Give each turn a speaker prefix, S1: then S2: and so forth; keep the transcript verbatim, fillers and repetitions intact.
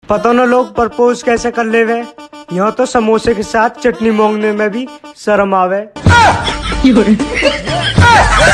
S1: पता न लोग प्रपोज कैसे कर ले वे। यहाँ तो समोसे के साथ चटनी मांगने में भी शर्म आवे।